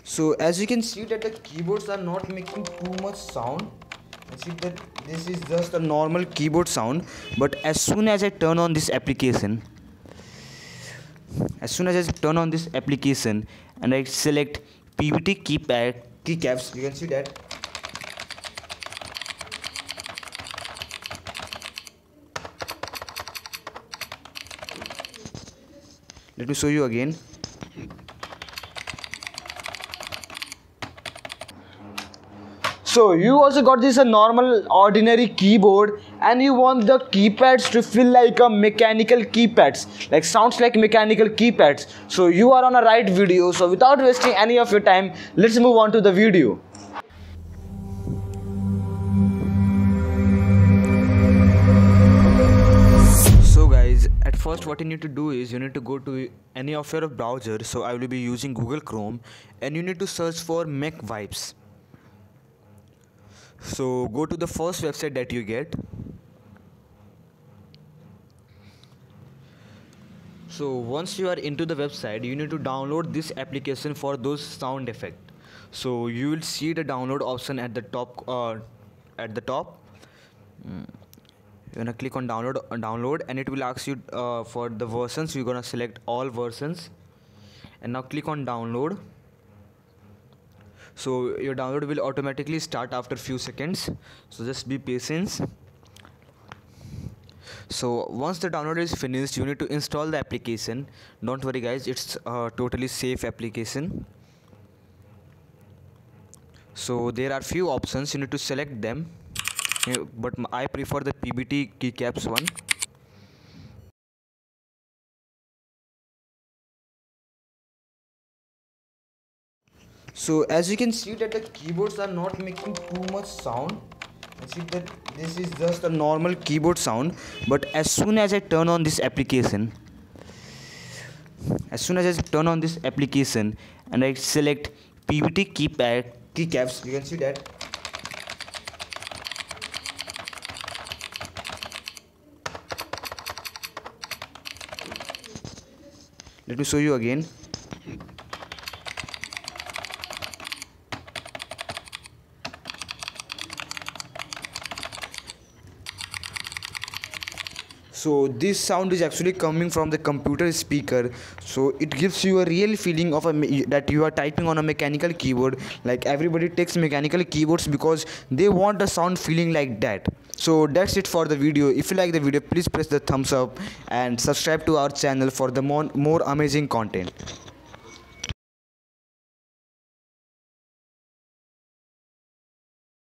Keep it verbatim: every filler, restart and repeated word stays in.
So as you can see that the keyboards are not making too much sound. You see that this is just a normal keyboard sound, but as soon as I turn on this application, as soon as I turn on this application and I select P B T keypad keycaps, you can see that let me show you again. So you also got this a normal ordinary keyboard and you want the keypads to feel like a mechanical keypads, like sounds like mechanical keypads. So you are on a right video. So without wasting any of your time, let's move on to the video. So guys, at first what you need to do is you need to go to any of your browser. So I will be using Google Chrome and you need to search for Mech Vibes. So go to the first website that you get. So once you are into the website, you need to download this application for those sound effects. So you will see the download option at the top. Uh, at the top, mm. You're gonna click on download, uh, download, and it will ask you uh, for the versions. You're gonna select all versions, and now click on download. So your download will automatically start after few seconds, so just be patient. So once the download is finished, you need to install the application. Don't worry guys, it's a totally safe application. So there are few options, you need to select them, but I prefer the P B T keycaps one. So as you can see that the keyboards are not making too much sound. You see that this is just a normal keyboard sound, but as soon as I turn on this application, as soon as I turn on this application and I select P B T keypad keycaps, you can see that let me show you again. So this sound is actually coming from the computer speaker, so it gives you a real feeling of a that you are typing on a mechanical keyboard. Like everybody takes mechanical keyboards because they want the sound feeling like that. So that's it for the video. If you like the video, please press the thumbs up and subscribe to our channel for the more, more amazing content.